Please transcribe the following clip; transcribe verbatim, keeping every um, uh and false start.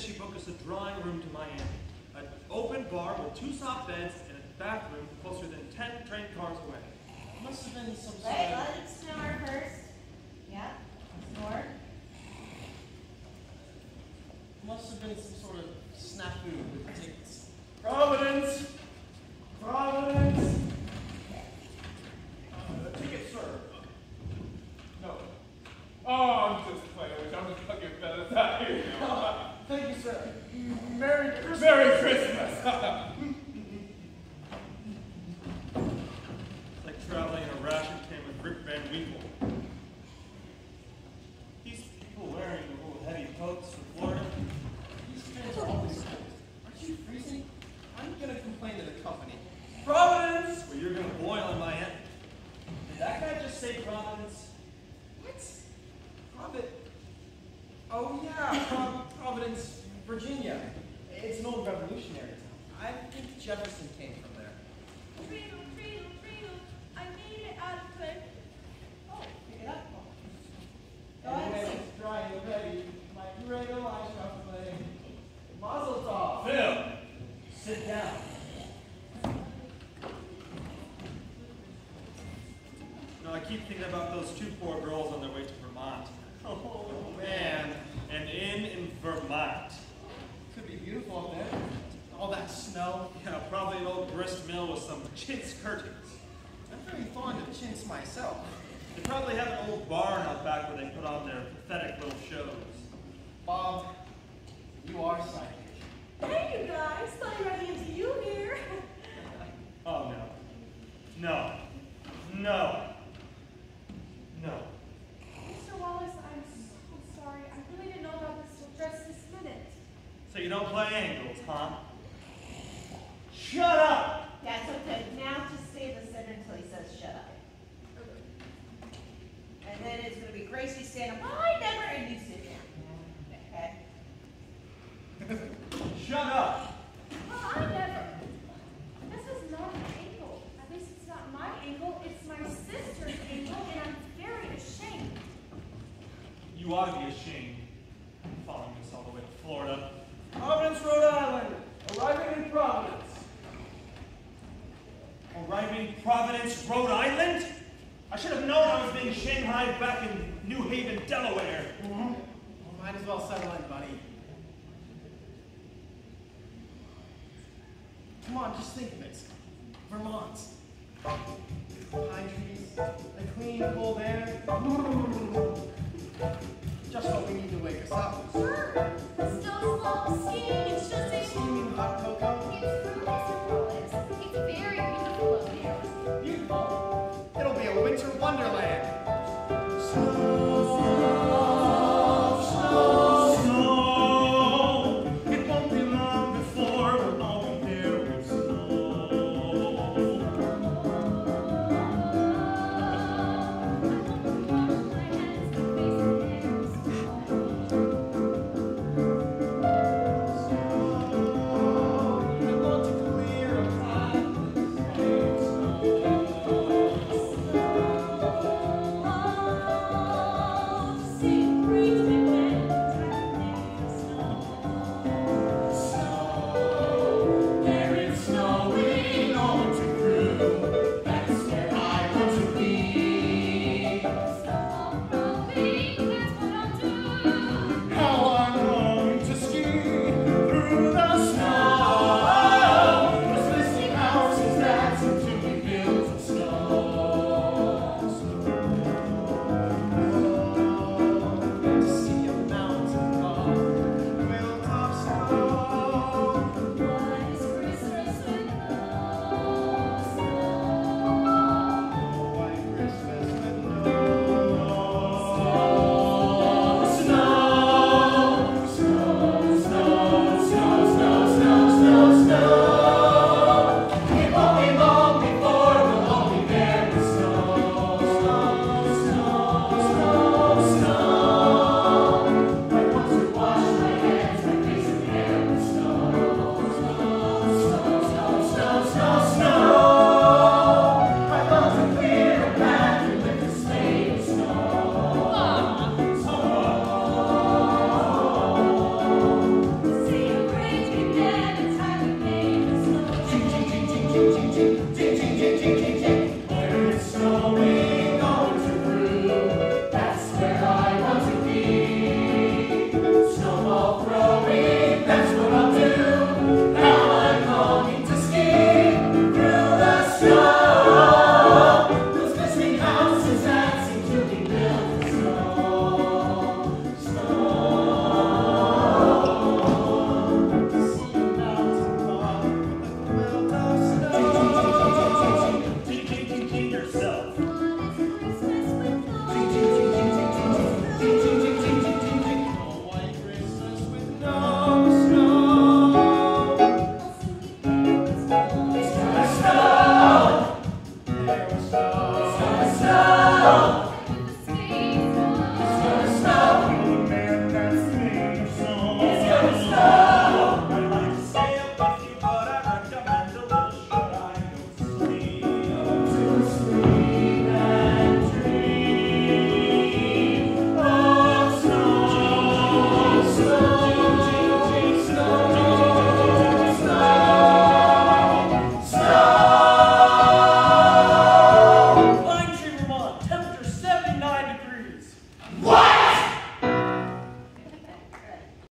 she booked us a drawing room to Miami. An open bar with two soft beds and a bathroom closer than ten train cars away. Must have been some sort Wait, of... let him snore first. Yeah, snore. Must have been some sort of snafu with the tickets. Providence! Providence! Uh, the ticket, sir. No. Oh, I'm just playing with you. I'm just fucking better than you know. Thank you, sir. Merry Christmas. Merry Christmas! It's like traveling in a ration can with Rip Van Winkle. These people wearing little heavy coats from Florida. These trains are always cold. Aren't you freezing? I'm gonna complain to the company. Providence! Well, you're gonna boil in Miami. Did that guy just say Providence? What? Providence? Oh yeah, Pro Providence, Virginia. It's an old revolutionary town. I think Jefferson came from there. Treadle, treadle, treadle. I made it out of clay. Oh, pick it up. Go And when ahead and sing. it's dry and ready, my cradle I shall play. Mazel tov. Phil, sit down. No, I keep thinking about those two poor girls on their way to Vermont. Oh, man. An inn in Vermont. Could be beautiful up there. All that snow. Yeah, probably an old grist mill with some chintz curtains. I'm very fond of chintz myself. They probably have an old barn out back where they put on their pathetic little shows. Bob, you are psychic. Hey, you guys. Thought I ran into you here. Oh, no. No. No. No. Mister Wallace, I'm so sorry. I really didn't know about this till just this minute. So you don't play angels, huh? Shut up! That's okay. Now just stay the center until he says shut up. And then it's going to be Gracie standing, well, I never, and you sit down. Okay? Shut up! Well, I never. This is not an ankle. At least it's not my ankle. It's my sister's ankle, and I'm very ashamed. You ought to be ashamed. Following us all the way to Florida. Providence, Rhode Island. Arriving in Providence. Arriving Providence, Rhode Island? I should have known I was being shanghaied back in New Haven, Delaware. Mm-hmm. Well, might as well settle in, buddy. Come on, just think of it. Vermont. Pine trees, the clean, cold air. Just what we need to wake us up. Sure. Still small skiing. It's just a